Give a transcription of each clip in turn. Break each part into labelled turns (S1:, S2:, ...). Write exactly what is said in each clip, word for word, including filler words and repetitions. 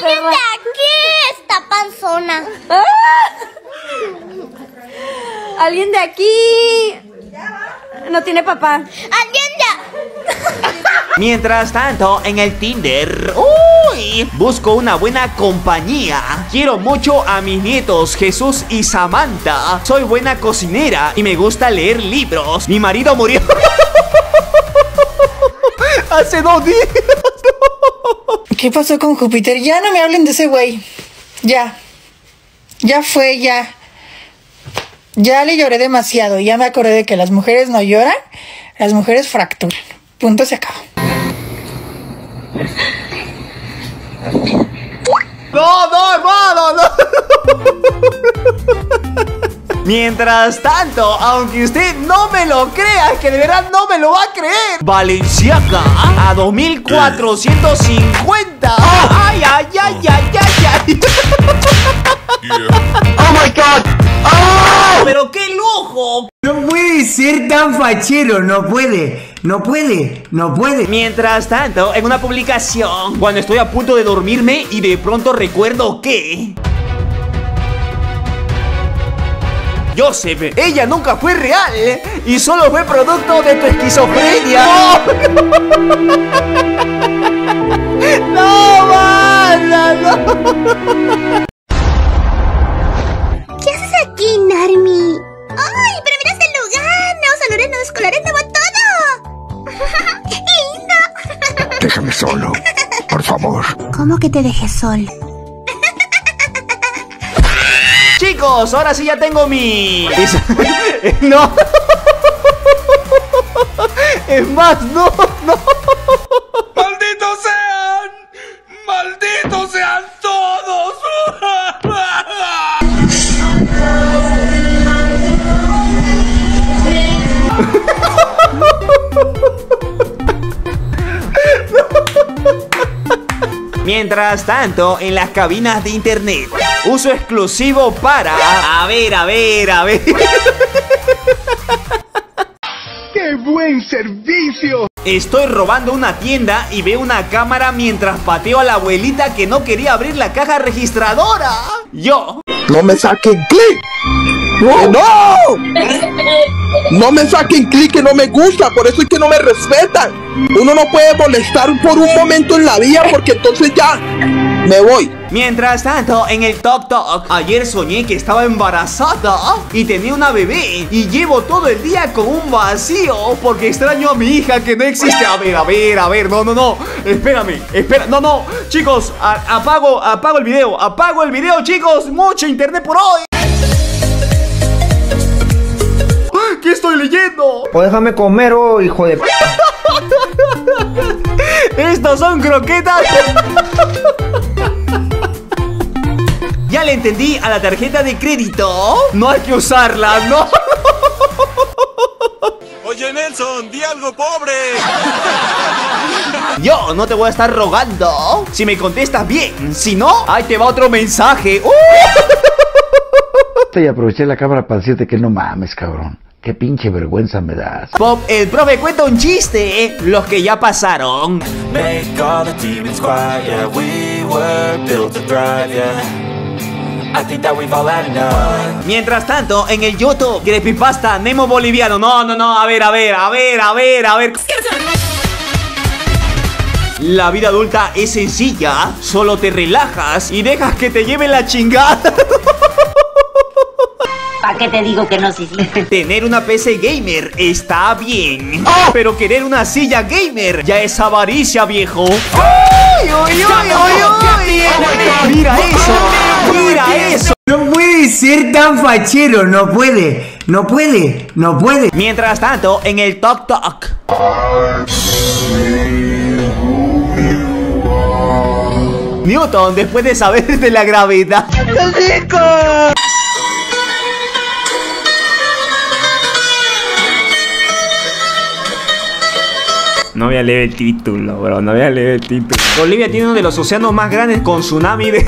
S1: ¡Alguien de aquí está panzona!
S2: ¡Alguien de aquí! No tiene papá.
S1: ¡Alguien de...
S3: Mientras tanto, en el Tinder, ¡uy! Busco una buena compañía. Quiero mucho a mis nietos, Jesús y Samantha. Soy buena cocinera y me gusta leer libros. Mi marido murió hace dos días.
S4: ¿Qué pasó con Júpiter? Ya no me hablen de ese güey. Ya. Ya fue, ya. Ya le lloré demasiado. Ya me acordé de que las mujeres no lloran, las mujeres fracturan. Punto, se acabó.
S3: No, no, hermano, no. Mientras tanto, aunque usted no me lo crea, que de verdad no me lo va a creer, Balenciaga a dos mil cuatrocientos cincuenta. Ay, ay, ay, ay, ay, ay.
S5: Oh my God.
S3: ¡Oh! Pero qué lujo.
S6: No puede ser tan fachero, no puede, no puede, no puede.
S3: Mientras tanto, en una publicación, cuando estoy a punto de dormirme y de pronto recuerdo que Joseph, ella nunca fue real y solo fue producto de tu esquizofrenia. ¡No, manda, no!
S1: ¿Qué haces aquí, Narmi? ¡Ay, pero mira este lugar! ¡Nuevos olores, nuevos colores, nuevo todo! ¡Qué lindo!
S5: Déjame solo, por favor.
S1: ¿Cómo que te dejé sol?
S3: Chicos, ahora sí ya tengo mi... No. Es más, no, no.
S7: ¡Malditos sean! ¡Malditos sean todos!
S3: Mientras tanto, en las cabinas de internet, uso exclusivo para... A ver, a ver, a ver.
S7: ¡Qué buen servicio!
S3: Estoy robando una tienda y veo una cámara mientras pateo a la abuelita que no quería abrir la caja registradora. Yo...
S5: ¡No me saquen clic! ¡No! ¡No! ¡No me saquen clic, que no me gusta! Por eso es que no me respetan. Uno no puede molestar por un momento en la vida porque entonces ya me voy.
S3: Mientras tanto, en el Tok Tok, ayer soñé que estaba embarazada y tenía una bebé y llevo todo el día con un vacío porque extraño a mi hija que no existe. A ver, a ver, a ver, no, no, no, espérame, espera, no, no, chicos, a apago, apago el video, apago el video, chicos, mucho internet por hoy. ¿Qué estoy leyendo?
S6: Pues déjame comer, oh, hijo de p.
S3: Estos son croquetas. Ya le entendí a la tarjeta de crédito. No hay que usarla, ¿no?
S7: Oye, Nelson, di algo, pobre.
S3: Yo no te voy a estar rogando si me contestas bien. Si no, ahí te va otro mensaje. ¡Uh!
S8: Y aproveché la cámara para decirte que no mames, cabrón. Qué pinche vergüenza me das.
S3: Pop, el profe cuenta un chiste, ¿eh? Los que ya pasaron.
S9: Make all the demons quiet, yeah. We were built to thrive, yeah. I think that we've all had enough.
S3: Mientras tanto, en el YouTube, creepypasta Nemo boliviano. No, no, no, a ver, a ver, a ver, a ver, a ver. La vida adulta es sencilla. Solo te relajas y dejas que te lleve la chingada.
S10: ¿Para qué te digo que no, sí, sí?
S3: Tener una P C gamer está bien, ¡oh! Pero querer una silla gamer ya es avaricia, viejo. ¡Ay, ay, ay, ay, ay! ¡Mira eso! ¡Mira eso!
S6: No puede ser tan fachero, no puede, no puede, no puede.
S3: Mientras tanto, en el Tok Tok. Newton, después de saber de la gravedad. ¡Rico! No voy a leer el título, bro. No voy a leer el título. Bolivia tiene uno de los océanos más grandes con tsunami de...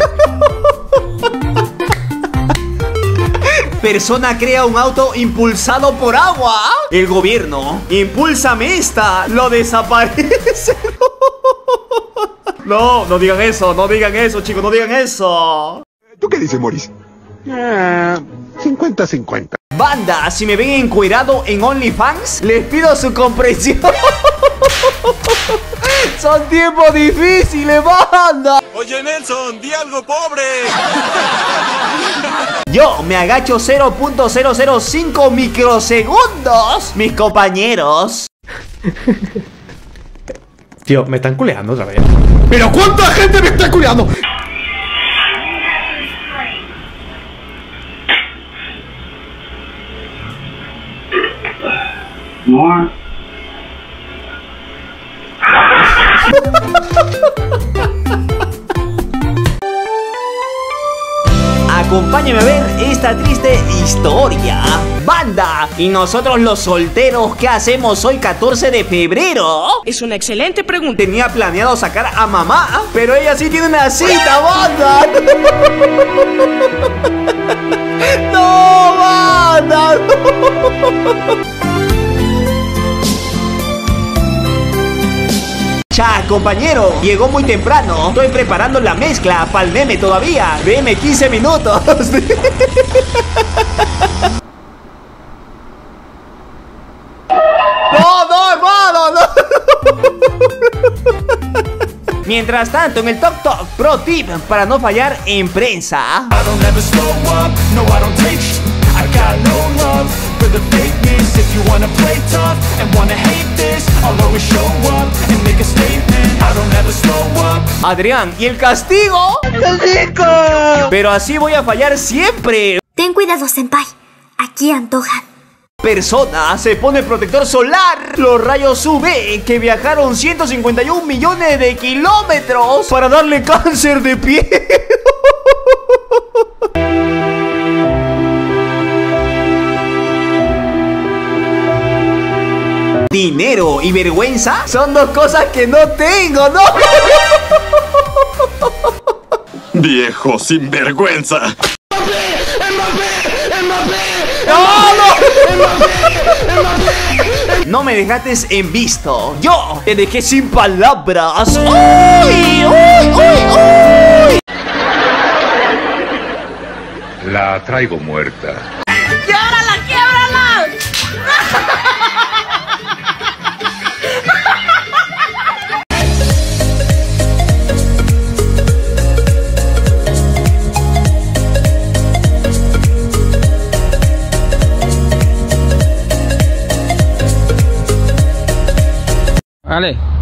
S3: Persona crea un auto impulsado por agua. El gobierno. Impúlsame esta. Lo desaparece. No, no digan eso, no digan eso, chicos, no digan eso.
S11: ¿Tú qué dices, Maurice? cincuenta cincuenta.
S3: Banda, si me ven encuerado en OnlyFans, les pido su comprensión. Son tiempos difíciles, banda.
S7: Oye, Nelson, di algo, pobre.
S3: Yo me agacho cero punto cero cero cinco microsegundos, mis compañeros.
S12: Tío, me están culeando otra vez.
S11: ¿Pero cuánta gente me está culeando?
S13: More.
S3: Acompáñame a ver esta triste historia. Banda, ¿y nosotros los solteros qué hacemos hoy catorce de febrero?
S14: Es una excelente pregunta.
S3: Tenía planeado sacar a mamá, pero ella sí tiene una cita, banda. No, banda. Ya, compañero, llegó muy temprano. Estoy preparando la mezcla para el meme todavía. Deme quince minutos. No, no, hermano, no. Mientras tanto, en el Tok Tok Pro Tip para no fallar en prensa. Adrián, ¿y el castigo? ¡Rico! Pero así voy a fallar siempre.
S1: Ten cuidado, senpai. Aquí antojan.
S3: Persona se pone protector solar. Los rayos U V que viajaron ciento cincuenta y un millones de kilómetros para darle cáncer de piel. Dinero y vergüenza son dos cosas que no tengo, ¿no?
S7: Viejo sinvergüenza.
S3: ¡No, no! No me dejaste en visto. Yo te dejé sin palabras. ¡Uy, uy, uy, uy!
S11: La traigo muerta.
S14: ¡Quiebrala, quiebrala!
S15: Vale.